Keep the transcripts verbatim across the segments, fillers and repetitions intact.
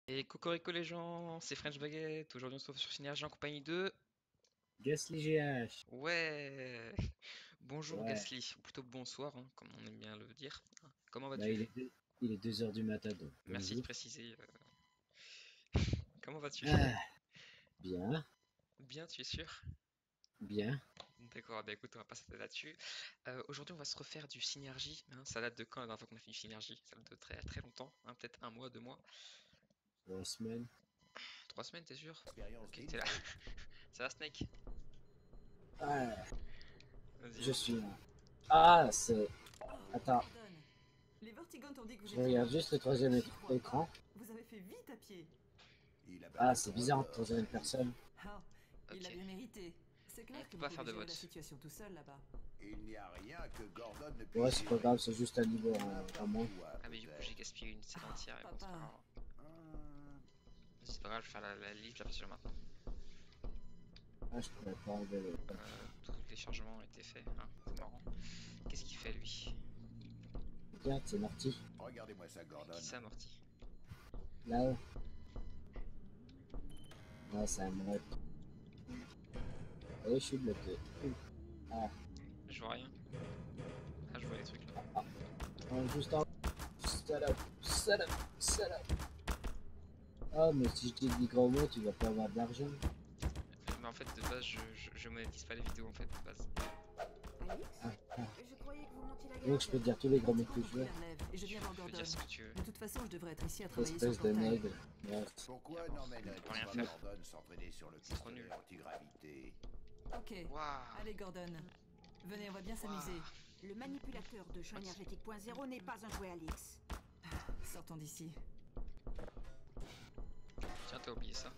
Et cocorico les gens, c'est French Baguette. Aujourd'hui on se retrouve sur Synergie en compagnie de... Gasly G H. Ouais. Bonjour Ouais. Gasly, ou plutôt bonsoir, hein, comme on aime bien le dire. Comment Bah, il vas-tu? est, deux- il est deux heures du matin, donc Merci de bonjour. préciser. euh, Comment vas-tu? Ah, bien, Bien, tu es sûr? bien. D'accord, bah écoute, on va pas s'attarder là-dessus. Euh, aujourd'hui on va se refaire du Synergie, hein. Ça date de quand la dernière fois qu'on a fait du Synergie? Ça date de très très longtemps, hein, peut-être un mois, deux mois. La semaine. Trois semaines, t'es sûr? Expérience Ok, t'es là. d'info. Ça va Snake? Ah, Vas-y, je vas-y. suis là. Ah, c'est... Oh, Attends, Gordon. Les Vortigaunts ont dit que vous je étiez regarde là. juste le troisième J'y éc- crois écran. pas. Vous avez fait vite à pied. Il a Ah, battu c'est le bizarre en record, troisième celui-là. personne. Ah, il l'a Ok, bien mérité. C'est on clair que peut vous pas faire pouvez de gérer la vote. situation tout seul là-bas. Il n'y a rien que Gordon ne Ouais, puisse c'est pas gérer. grave, c'est juste un niveau en, en N'importe moins. quoi, Ah mais du coup j'ai peut-être. gaspillé une scène Ah, entière et bon c'est pas papa. grave. Hum, Vas-y, c'est pas grave, je vais faire la, la liste, je la fais sur maintenant. Ah, je pourrais pas enlever le... Euh, tous les chargements ont été faits, hein, c'est marrant. Qu'est-ce qu'il fait lui? Regarde, c'est Marty. Regardez-moi ça, Gordon. Qui ça amorti? Là-haut. Ah, c'est un mec. Et je suis bloqué. Ouh. Ah, Je vois rien. Ah je vois les trucs là. ah, juste en... Salope, salope, salope. Ah, mais si je te dis gros mots, tu vas pas avoir d'argent. Mais en fait de base je, je, je monétise pas les vidéos en fait de base. Alix Ah, ah. Je croyais que vous montiez la Donc garde. je peux te dire tous les gros mots que je J'ai veux. la relève et je viens voir Tu peux Gordon. dire ce que tu veux. De toute façon, je devrais être ici à travailler sur le Espèce de portail. nègre. Ouais. Pourquoi D'abord, on n'emmènerait peut rien pas faire. Gordon s'entraîner sur le C'est trop pistolet nul. antigravité? Ok. Waouh. Allez, Gordon. Venez, on va bien s'amuser. Le manipulateur de champ énergétique point zéro n'est pas un jouet Alix. Sortons d'ici. Tiens t'as oublié ça.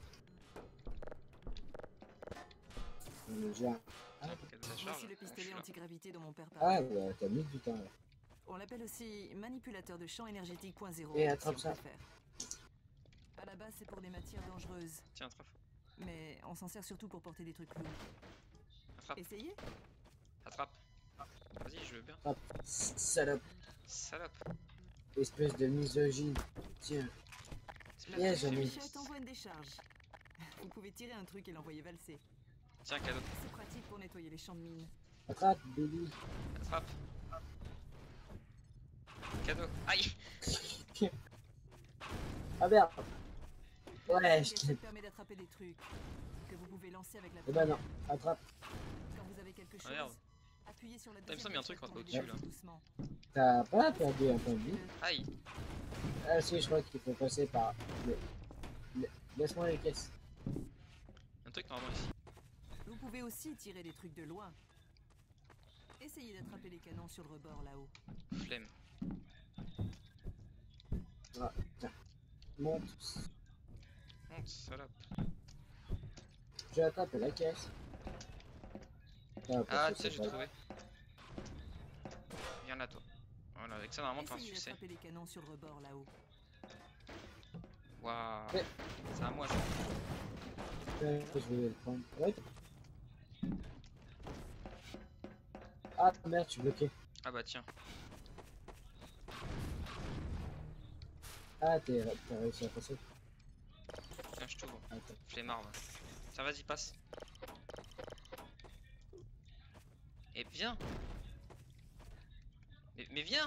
On est déjà... Tiens pour qu'elle se charge. Voici le Bon, je pistolet suis là. antigravité dont mon père Ah, parlait. bah, t'as mis du temps là. On l'appelle aussi manipulateur de champ énergétique point zéro. Et attrape si on ça. préfère. À la base, c'est pour des matières dangereuses. Tiens attrape. Mais on s'en sert surtout pour porter des trucs lourds. Attrape. Essayez. Attrape. Vas-y je veux bien. Hop, salope, Salope. espèce de misogyne. Tiens, C'est pas Yeah, très j'en ai- Le féministe. chat t'envoie une décharge. Vous pouvez tirer un truc et l'envoyer valser. Tiens cadeau. C'est pratique pour nettoyer les champs de mines. attrape, baby. Attrape. Cadeau. Aïe. Ah merde. Ouais, Ok, je ça t'ai... permet d'attraper des trucs que vous pouvez lancer avec la Eh ben non, attrape. Quand vous avez quelque chose, Ah, merde. appuyez sur la il me deuxième semble qu'il y a un truc touche entre pour au-dessus, le là. déplacer doucement. T'as pas perdu un point de vie. Aïe. Ah si, je crois qu'il faut passer par... Le... le- Laisse-moi les caisses. Un truc normalement ici. Vous pouvez aussi tirer des trucs de loin. Essayez d'attraper les canons sur le rebord là-haut. Flemme. Ah, tiens. Monte. Honte, salope. J'ai attrapé la caisse. Ah, parce Ah que tu sais c'est j'ai pas- trouvé. Viens là toi. Voilà, avec ça normalement t'as un Essayez succès. d'attraper les canons sur le rebord là-haut. Waouh. Ouais. C'est à moi ça. Ouais, je vais le prendre. Ouais. Ah merde, je suis bloqué. Ah bah tiens. Ah, t'es- t'as réussi à passer. Tiens je t'ouvre. Attends. Flemmard va. Tiens vas-y passe. Et viens. Mais, mais viens.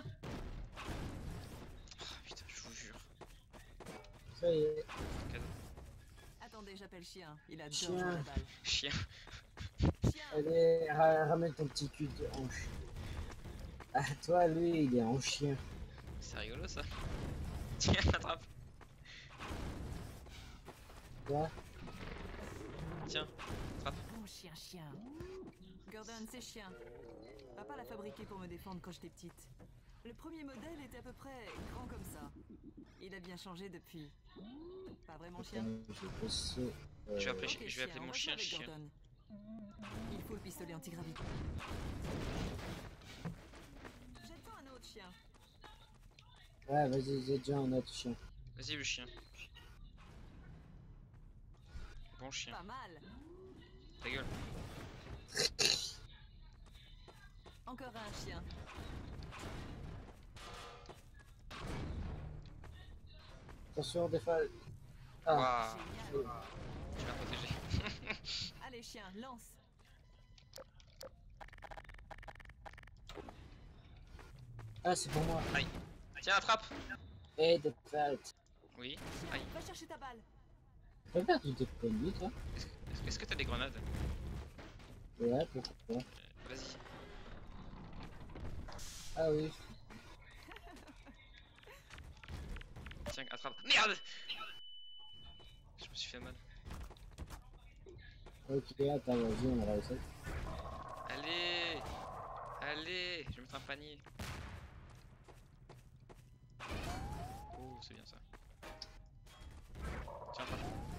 Oh, putain je vous jure. Ça y est. Cadeau. Attendez, j'appelle chien. Il adore Chien. jouer à la balle. Chien. Chien. Allez, ra- ramène ton petit cul de hanche. Ah, toi, lui, il est en chien. C'est rigolo ça. Tiens attrape. Toi, Tiens. Attrape. Bon chien, chien. Gordon, c'est chien. Papa l'a fabriqué pour me défendre quand j'étais petite. Le premier modèle était à peu près grand comme ça. Il a bien changé depuis. Pas vraiment chien. attends, je vais passer. euh, Je vais appeler, Ok, je vais appeler chien, on mon va jouer chien avec chien. Gordon. Il faut le pistolet antigravité. J'attends un autre chien. Ouais, vas-y, j'ai déjà un autre chien. Vas-y le chien. Bon chien. Pas mal. Ta gueule. Encore un chien. Attention, des fois. Ah, Waouh, tu m'as protégé. Allez, chien, lance. ah c'est pour moi. Aïe. Tiens, attrape. Et de fait. Oui. Tiens, Aïe. va chercher ta balle. Tu peux faire toutes tes conneries, toi? Est-ce que est-ce que t'as des grenades? Ouais, pourquoi pas. Vas-y. Ah oui. Tiens, attrape. Merde! Je me suis fait mal. Ok, attends, vas-y, on va réussir. Allez! Allez! Je vais mettre un panier. Oh, c'est bien ça. Tiens, attrape.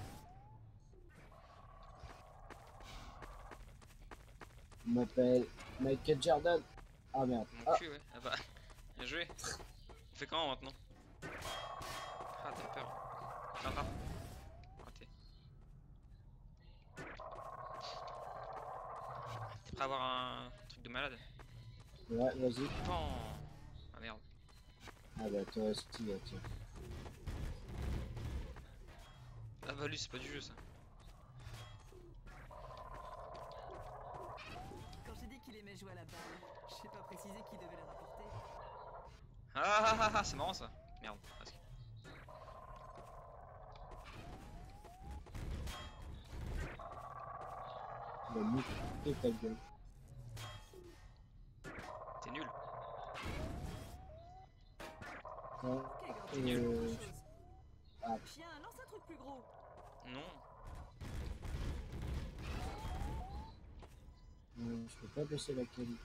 Je m'appelle Michael Jordan. Ah merde. Mon Ah, cul, ouais. Ah bah, bien joué. On fait comment maintenant? Ah, t'as peur. Tiens, attrape. Raté. T'es prêt à avoir un truc de malade? ouais, vas-y. Pan. Ah merde. Ah bah toi aussi, là, tiens. Ah bah lui, c'est pas du jeu ça. Quand j'ai dit qu'il aimait jouer à la balle, j'ai pas précisé qui devait la rapporter. Ah ah ah ah, c'est marrant ça. Merde. Presque. Il va niquer ta gueule. T'es nul. Ouais. Ok, Gordon, nul. c'est Euh, autre chose. ah, Chien, lance un truc plus gros. Non. euh, je peux pas baisser la qualité.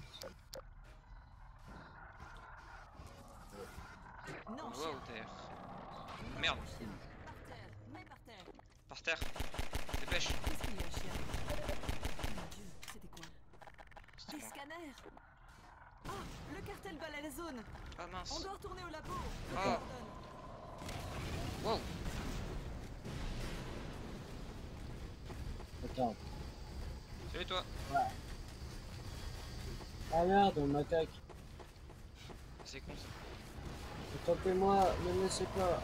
Non, On chien. voit au terre. Merde. Chien. Par terre, mets par terre. Par terre. Dépêche. Qu'est-ce qu'il y a, chien? Mon Dieu, c'était quoi? C'était Des moi. scanners. Ah, le cartel balaie la zone. Ah On mince. doit retourner au labo. Ah. Gordon. Wow. Attends. Salut toi. Ah merde, on m'attaque. C'est con ça. Tentez-moi, ne me laissez pas.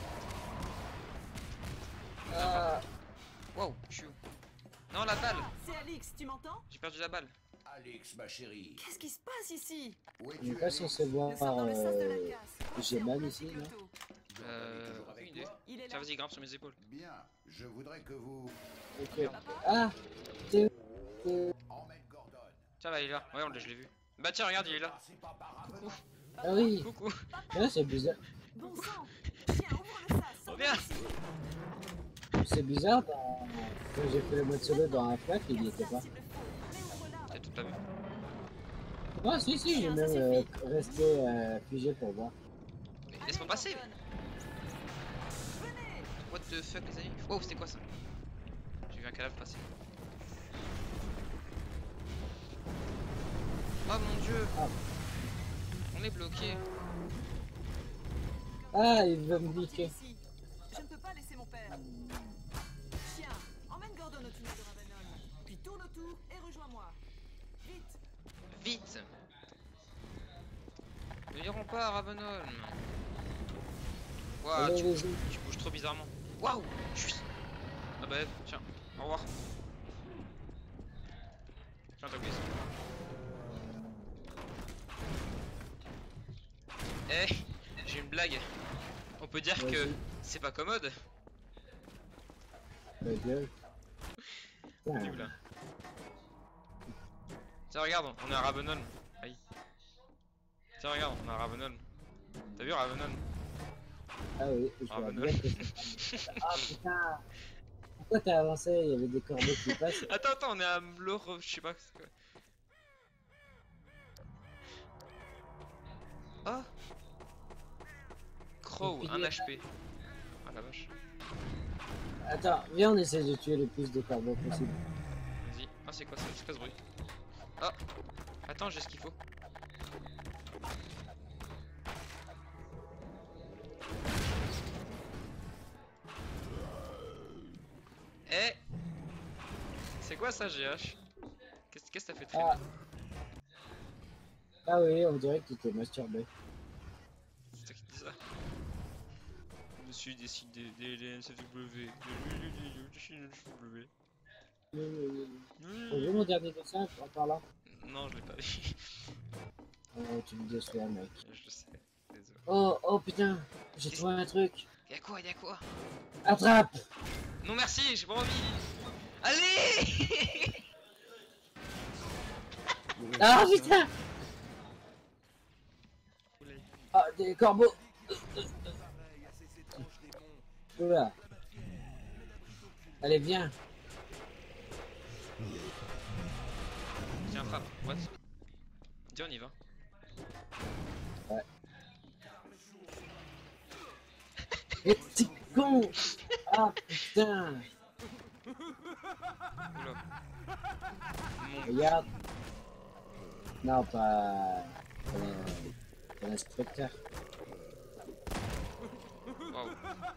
Ah, Wow. Je suis où? Non, la balle. C'est Alix, tu m'entends? J'ai perdu la balle. Alex, ma chérie. Qu'est-ce qui se passe ici? Où on n'est es-tu, pas Alex? censé voir. Nous sommes dans le sens de la Euh... casse. j'ai C'est en mal plein ici, non? Kyoto. Jordan est Euh. toujours Aucune avec idée. toi? Il est Tiens, là. vas-y, grimpe sur mes épaules. Bien, je voudrais que vous Ok. Ah, t'es. t'es- emmène Gordon. Tiens, bah il est là. Ouais, on l'a- je l'ai vu. Bah tiens, regarde, il est là. Passez pas par Coucou. Ah oui. Coucou. Ah, c'est bizarre. Bon sang. Chien, ouvre le sas. Sors Reviens. d'ici. C'est bizarre. Dans... Quand j'ai fait le mode solo dans un flac, il y était pas. Cible faux. Mais ouvre-la. T'as tout pas vu. Ah, si, si, j'ai Tiens, même ça euh, suffit. resté euh, figé pour voir. Mais Allez, laisse-moi passer. Gordon. Venez. What the fuck, les amis? Wow, c'était quoi ça? J'ai vu un cadavre passer. Oh mon dieu! Ah. On est bloqué. Ah, il veut me Parti niquer. d'ici. Je ne peux pas laisser mon père. Chien, emmène Gordon au tunnel de Ravenol. Puis tourne autour et rejoins-moi. Vite. Vite! Ne n'irons pas à Ravenholm. Waouh, Allez, tu, les yeux. tu bouges trop bizarrement. Waouh! Je suis. Ah bah, tiens, au revoir. Tiens, t'as oublié ça. Eh, j'ai une blague. On peut dire que Vas-y. c'est pas commode. Ta gueule. On est où là? Tiens, regarde, on est à Ravenholm. Aïe. Tiens, regarde, on est à Ravenholm. T'as vu Ravenholm? Ah oui, je Ah, vois bah, bien que c'est- Ah putain. Pourquoi t'as avancé? Il y avait des corbeaux qui passent. Attends, attends, on est à Mloro, je sais pas. c'est quoi. Oh! Crow, un H P. Ah la vache. Attends, viens, on essaie de tuer le plus de corbeaux possible. Vas-y. Ah, c'est quoi ça? C'est quoi ce bruit? Oh! Attends, j'ai ce qu'il faut. Eh! C'est quoi ça, G H? Qu'est-ce qu'est-ce que t'as fait traîner? Ah. Ah oui, on dirait que tu t'es masturbé. C'est toi qui dis ça. Je me suis décidé d'aider N C W. Euh, T'as vu mon dernier dessin par là? Non, je l'ai pas vu. Oh, tu me déçois, mec. Je sais, désolé. Oh, oh putain, j'ai Qu'est-ce- trouvé un truc. Y'a quoi, y'a quoi? Attrape! Non merci, j'ai pas envie. Allez. Ah putain! Ah, des corbeaux! Oula! Allez, viens! Tiens, frappe. What? Dis, on y va. Ouais. Mais t'es con! Ah putain! Oula. Mon... Regarde! Non, pas. Pas l'in- pas l'inspecteur. Waouh.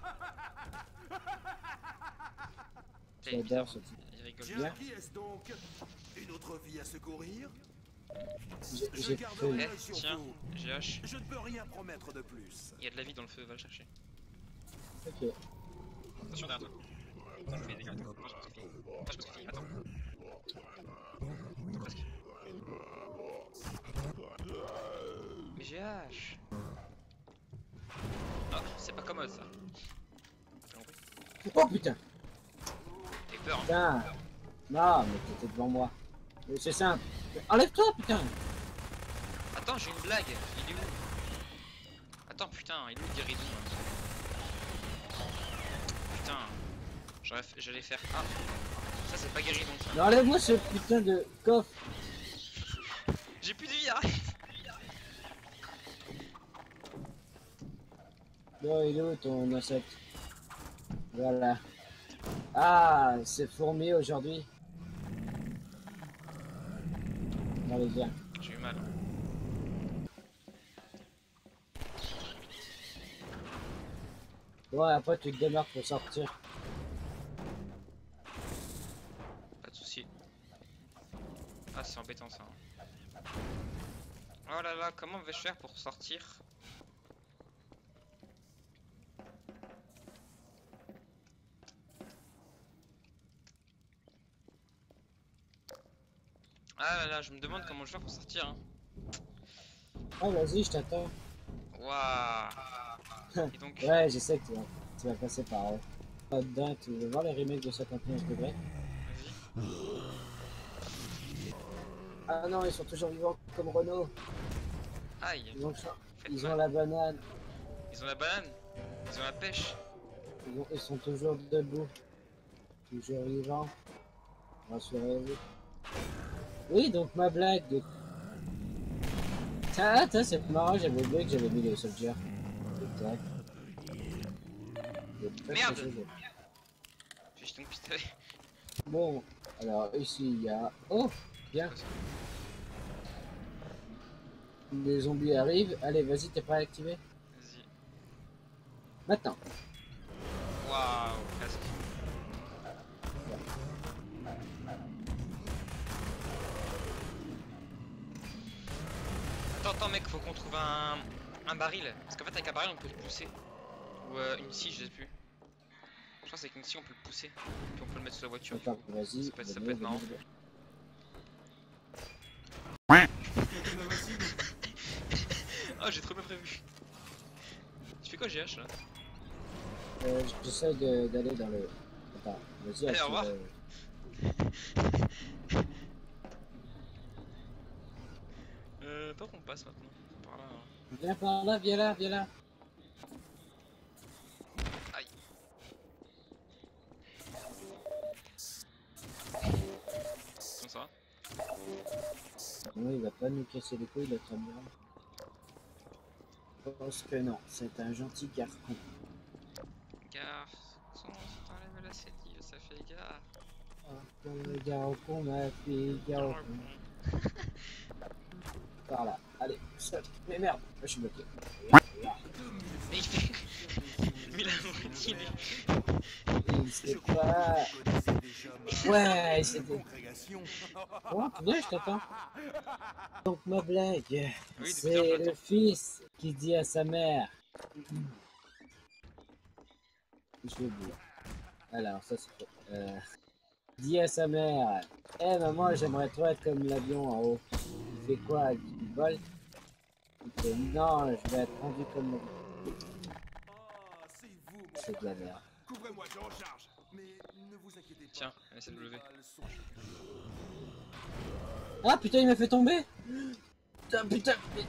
J'adore ce truc. Il rigole Bien. bien. Qui est-ce donc? Une autre vie à secourir? J'ai Je j'ai garderai fait. l'œil sur Tiens, vous. G H, Je ne peux rien promettre de plus. il y a de la vie dans le feu, va le chercher. Ok. Attention derrière toi. Attends, je fais des dégâts. Attends, attends, je pense que c'est fini. Attends, je pense que c'est fini. Attends. Attends, presque. Mais G H. Ah, c'est pas commode ça. T'as compris? Oh putain! J'ai peur, hein. Putain! Non, mais t'étais devant moi. Mais c'est simple. Enlève-toi, putain! Attends, j'ai une blague. Il est où? Attends, putain, il est où le guéridon là? Putain, j'aurais fait- j'allais faire. Ah, ça c'est pas guéridon ça. Mais enlève-moi ce putain de coffre! J'ai plus de vie, arrête. Non, il est où ton insecte? Voilà. Ah, c'est fourmi aujourd'hui. Allez, viens. J'ai eu mal. Ouais, après tu te démarres pour sortir. Pas de soucis. Ah, c'est embêtant ça. Oh là là, comment vais-je faire pour sortir? Ah là là, je me demande comment je vais faire pour sortir. Hein. Ah, vas-y, je t'attends. Waouh. Et donc, Ouais, je sais que tu vas, tu vas passer par eux. Pas dedans, tu veux voir les remakes de cinquante et onze degrés? vas-y. Ah non, ils sont toujours vivants comme Renault. Aïe. Ils ont, Faites ils mal. ont la banane. Ils ont la banane. Ils ont la pêche. Ils, ont- ils sont toujours debout. Toujours vivants. Rassurez-vous. Oui, donc ma blague de... Ah, attends, c'est marrant, j'avais oublié que j'avais mis les soldiers. Exact. Il y a très, Merde. très chose. J'ai jeté mon pistolet. Bon, alors ici il y a... Oh, bien. Les zombies arrivent. Allez, vas-y, t'es prêt à activer? Vas-y. Maintenant. Waouh, presque. Attends, attends, mec, faut qu'on trouve un, un baril. Parce qu'en fait, avec un baril, on peut le pousser. Ou euh, une scie, je sais plus. Je pense qu'avec une scie, on peut le pousser. Puis on peut le mettre sur la voiture. Attends, vas-y. Ça peut être- ça venez, peut être marrant. venez, venez. Oh, j'ai trop bien prévu. Tu fais quoi, G H là? Euh, J'essaie de- d'aller dans le... Attends, vas-y, Allez, au active, revoir. euh, Euh, pas qu'on passe maintenant. Par là. hein. Viens par là, viens là, viens là. Aïe. Comment ça va? Non, il va pas nous casser les couilles, notre amiral. Je pense que non, c'est un gentil garçon. Garçon, si t'enlèves la sétive, ça fait gare. Ah, le garçon, ma fille, garçon. Par là, allez, saute. Mais merde, là, je suis bloqué. Là. Mais il fait. Mais la moitié, lui. Il sait pas. Ouais, c'était. Congrégation. Bon, viens, je t'attends. Donc, ma blague, depuis c'est tard, je le l'attends. fils qui dit à sa mère. Je vais dire. Alors, ça c'est quoi euh... Dis à sa mère. Eh maman, j'aimerais trop être comme l'avion en haut. Il fait quoi? Il vole? Il fait non, je vais être rendu comme l'avion. Ah, c'est vous, mon C'est de la merde. Couvrez-moi, je recharge. Mais ne vous inquiétez pas. Tiens, essaie de le les lever. balles sont chacun. Ah putain, il m'a fait tomber. Putain, putain, putain.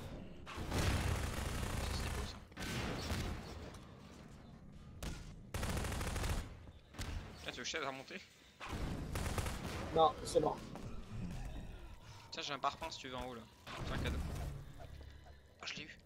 C'est beau ça. Ah, tu veux que je t'aide à remonter? Non, c'est bon. Tiens, j'ai un parpaing si tu veux en haut là. C'est un cadeau. Ah, je l'ai eu.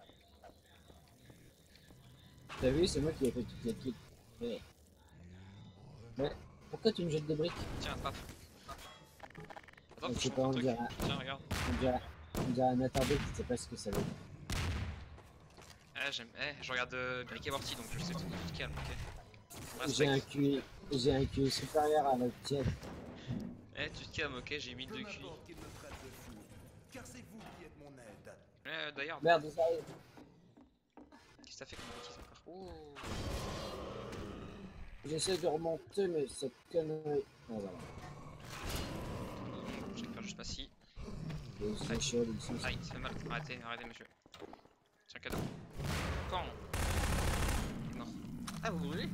T'as vu, c'est moi qui ai fait toutes les kills. Ouais. Ouais. Pourquoi tu me jettes des briques? Tiens, paf. Attends, Je faut que sais je pas, montre on un truc. dirait, Tiens, regarde. on dirait, on dirait un attardé qui sait pas ce que ça veut dire. Eh, j'aime. Eh, je regarde euh, Rick et Morty donc je sais que tu te calmes, ok? J'ai un Respect. Q I, j'ai un Q I supérieur à votre tienne. Eh, tu te calmes, ok? J'ai mis Peu deux Q I. m'importe qu'il me traite de fou, car c'est vous qui êtes mon aide. Eh, d'ailleurs, Merde, ça arrive. qu'est-ce que t'as fait comme bêtise encore? Oh. J'essaie de remonter, mais cette connerie. Ah, voilà. Je récupère juste pas si. Les échelles ici. Aïe, ça fait mal. Arrêtez, arrêtez, monsieur. Tiens, cadeau. Quand? Non. Ah, vous brûlez?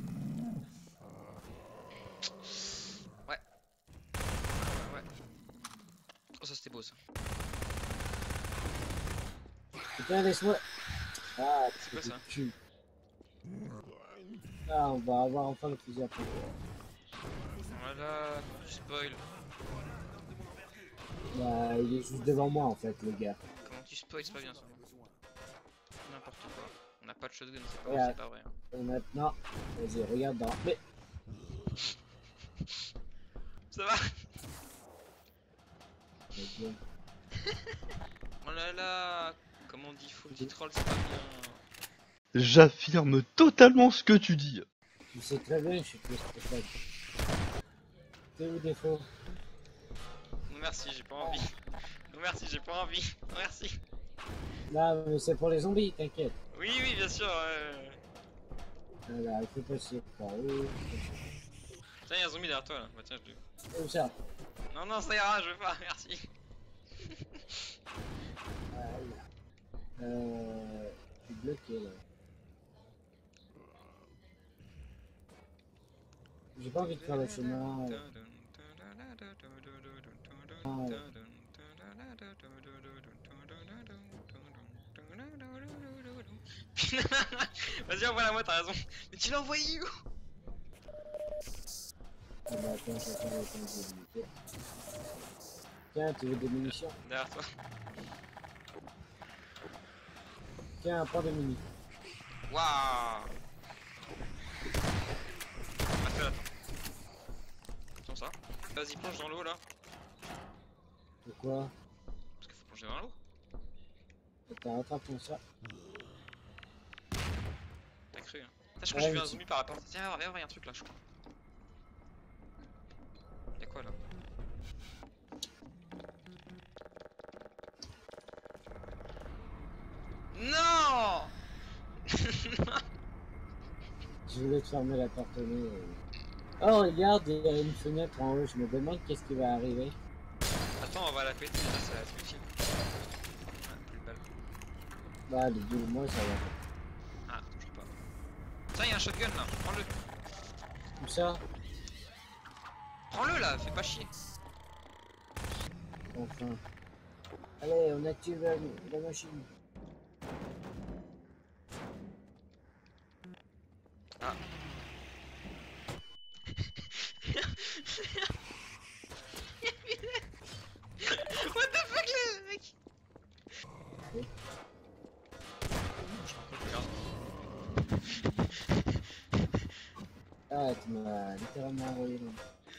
Ouais. Ouais. Oh, ça c'était beau ça. Putain, laisse-moi. Ah, C'est quoi ça? cul. Ah, on va avoir enfin le fusil à pompe. Voilà, tu spoil. Bah, il est juste devant moi en fait, le gars. Comment tu spoil? C'est pas bien ça. N'importe quoi. On n'a pas de shotgun, c'est pas, Ouais. c'est pas vrai. hein. Et maintenant, vas-y, regarde dans. Mais. Ça va? Ok. Oh là là. Comment on dit full troll, c'est pas bien. J'affirme totalement ce que tu dis. Tu sais très bien que je suis plus spécial. C'est où défaut? Non merci, j'ai pas envie. Non merci, j'ai pas envie. Non merci. Non, mais c'est pour les zombies, t'inquiète. Oui, oui, bien sûr. Euh... Voilà, il faut passer par où? Tiens, y'a un zombie derrière toi là. Bah tiens, je le. Comme ça. Non, non, ça ira, je veux pas, merci. Voilà. Euh. Je suis bloqué là. J'ai pas envie de faire le chemin. euh. Vas-y, envoie-la moi, t'as raison. Mais tu l'as envoyé où? Ah bah attends, j'attends le temps de limiter. Tiens, tu veux des munitions? Derrière toi. Tiens, prends des mini. Waouh. Attends, attends. Comme ça. Vas-y, plonge dans l'eau là. Pourquoi? Parce qu'il faut plonger dans l'eau. T'as rattrapé ça. T'as cru, hein. Putain, je crois que j'ai Ouais, vu un tu- zombie par rapport. Tiens, regarde, y'a un truc là, je crois. Y'a quoi là? Non. Je voulais te fermer la porte au nez. euh. Oh, regarde, il y a une fenêtre en haut. Je me demande qu'est-ce qui va arriver. Attends, on va la péter, là, ça va être utile. Ah, plus de balles. Bah, les deux, moi, ça va. Ah, touche pas. Tiens, y'a un shotgun là, prends-le. Comme ça, Prends-le là, fais pas chier. enfin. Allez, on active la, la machine. Ah. What the fuck, le mec? Oui. Je crois que regarde. Ah, tu m'as littéralement envoyé là.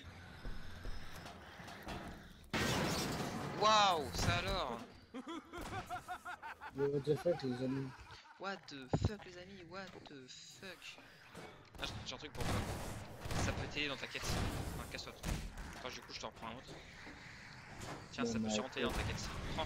Waouh, ça alors? What the fuck, les amis? What the fuck, les amis? What the fuck? Ah, j'ai- j'ai un truc pour toi. Ça peut t'aider dans ta quête. Enfin, casse-toi. Enfin, du coup, je t'en reprends un autre. Tiens, ça Bon, peut bah, sûrement t'aider dans ta quête. Prends.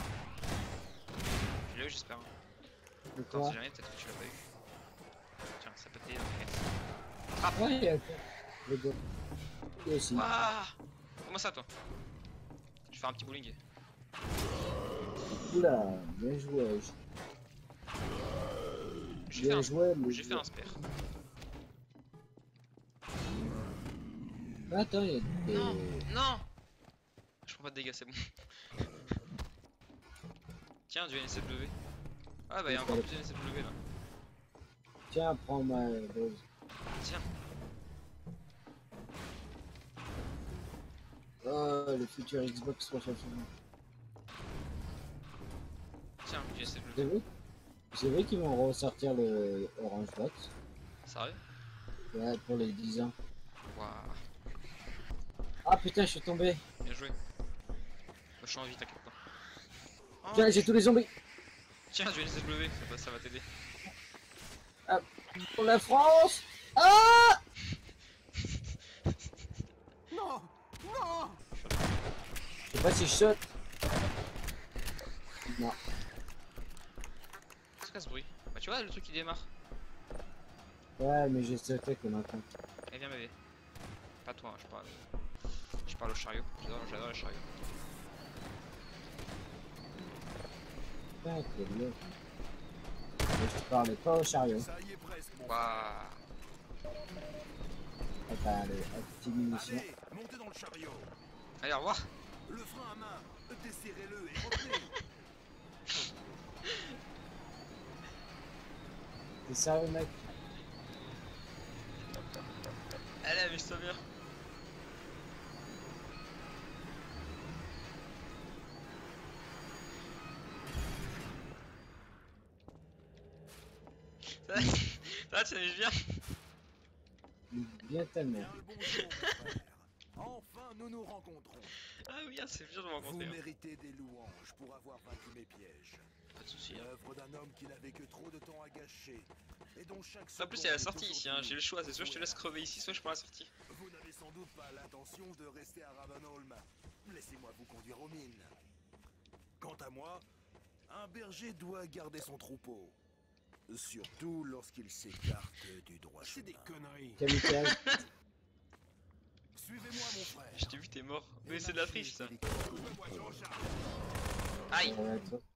Tu l'as eu, j'espère. De Attends, quoi? si jamais, peut-être que tu l'as pas eu. Tiens, ça peut t'aider dans ta quête. Frappe. Ouais, il y a quoi Le go. Lui aussi. Waouh. Comment ça, toi? Je vais faire un petit bowling. Oula, bien joué. J'ai fait, Bien un... joué, mais... j'ai fait un spare. Attends, il y a des... Non, non. Je prends pas de dégâts, c'est bon. Tiens, du N S W. Ah bah il y a encore plus de N S W là. Tiens, prends ma dose. Tiens. Oh, le futur Xbox trois cent soixante. Tiens, du N S J'ai W. vu, j'ai vu qu'ils vont ressortir le Orange Box. Sérieux? Ouais, pour les dix ans. Waouh. Ah putain, je suis tombé. Bien joué. Je suis en vie, t'inquiète pas. Oh, Tiens, j'ai tous les zombies. Tiens, du N S W, ça va, ça va t'aider. Pour la France. Ah Non! Non! Je sais pas si je saute. Non. Qu'est-ce que ce bruit? Bah tu vois le truc qui démarre. Ouais, mais j'ai sauté comme un con. Eh viens bébé. Pas toi, hein, je parle. Je parle au chariot. J'adore, j'adore le chariot. Putain, quel lieu. Mais je te parlais pas au chariot. Ça y est presque, mon Waouh. Attends, allez, petite munition. Allez, montez dans le chariot. Allez, au revoir. Le frein à main, desserrez-le et retenez. T'es sérieux, mec? Allez, amuse-toi bien. Ça va, ça va, tu t'amuses bien? Bien tellement. Bien le bonjour, mon frère. Enfin, nous nous rencontrons. Ah oui, ah, c'est bien de me Vous rencontrer. Hein. méritez des louanges pour avoir vaincu mes pièges. Pas de soucis. Hein. L'œuvre d'un homme qui n'avait que trop de temps à gâcher et dont chaque En plus, il y a la sortie ici, hein. J'ai le choix, c'est soit je te laisse crever ici, soit je prends la sortie. Vous n'avez sans doute pas l'intention de rester à Ravenholm. Laissez-moi vous conduire aux mines. Quant à moi, un berger doit garder son troupeau. Surtout lorsqu'il s'écarte du droit chemin. C'est des conneries. Kamikaze. Suivez-moi, mon frère. Je t'ai vu, t'es mort. Mais c'est de la triche ça. Moi, j'en charge. Aïe. Ouais, toi.